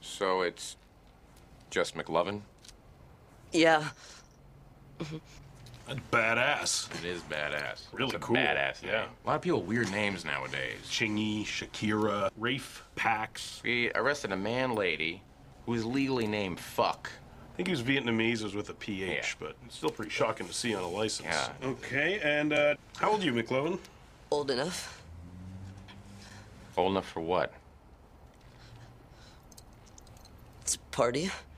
So it's just McLovin? Yeah. That's badass. It is badass. Really It's a cool. badass name. Yeah. A lot of people with weird names nowadays. Chingy, Shakira, Rafe, Pax. We arrested a man-lady who was legally named Fuck. I think he was Vietnamese, was with a PH, but it's still pretty shocking to see on a license. Yeah. Okay, and how old are you, McLovin? Old enough. Old enough for what? It's a party.